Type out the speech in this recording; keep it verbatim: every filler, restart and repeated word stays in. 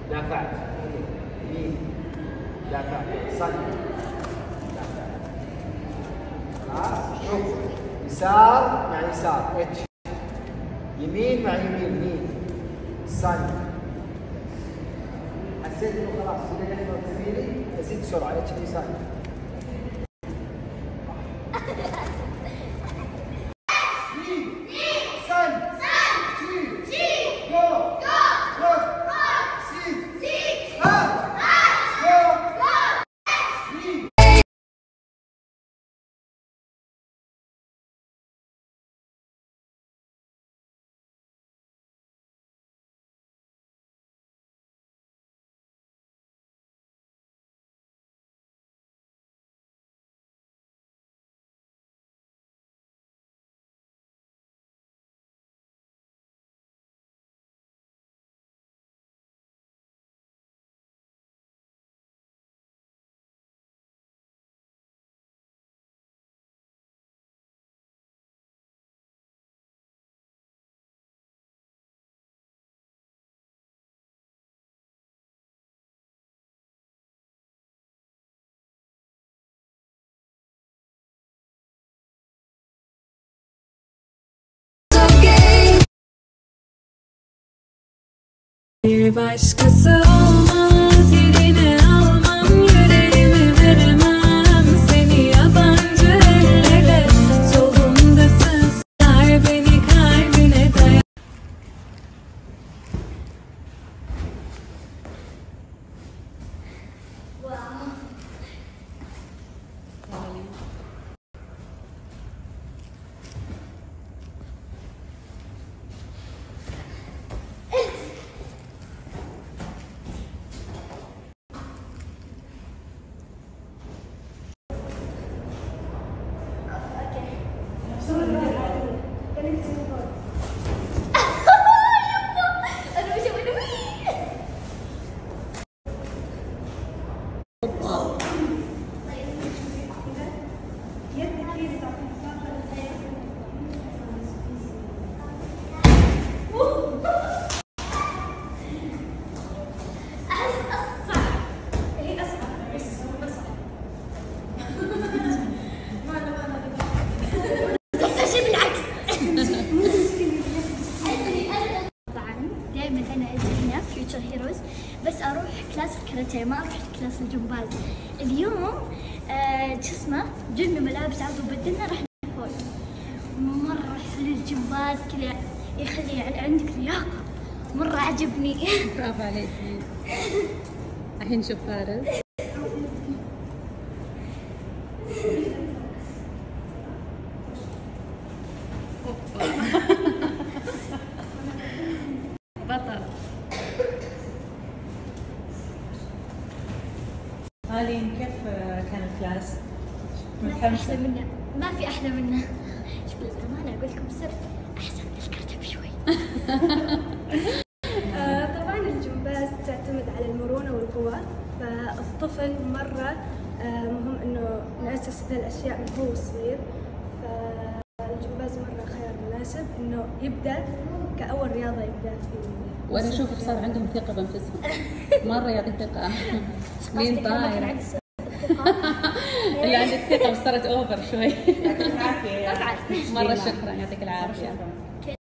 دافعت. يمين دافعت. صل دافعت. خلاص شوف يسار مع يسار اتش، يمين مع يمين يمين صل. حسيت انه خلاص كذا يحضر زميلي ازيد بسرعه اتش دي صل. Bir başkası olmaz, yerine almam, yüreğimi veremem seni yabancı ellere. Solundasın, sar beni kalbine dayan. دائما انا اجي هنا فيوتشر هيروز بس اروح كلاس الكاراتيه، ما اروح كلاس الجمباز. اليوم آه شو اسمه جبنا ملابس عاد وبدلنا رحنا فوق. مره حلو الجمباز كذا يخلي يعني عندك لياقه، مره عجبني. برافو عليكي. الحين نشوف فارس. بطل. هالين كيف كان الكلاس؟ ما في احلى منه، ما في احلى منه. شوف للامانه اقول لكم سر، احسن من الكرتب شوي. آه طبعا الجمباز تعتمد على المرونه والقوه، فالطفل مره آه مهم انه ناسس ذي الاشياء من هو صغير، فالجمباز مره خيار مناسب انه يبدا كاول رياضه يبدا في. وانا اشوف صار عندهم ثقه بانفسهم، مره يعطي ثقه. مين طاير؟ اللي عندك ثقه بس صارت اوفر شوي. يعطيك العافيه. مره شكرا، يعطيك العافيه.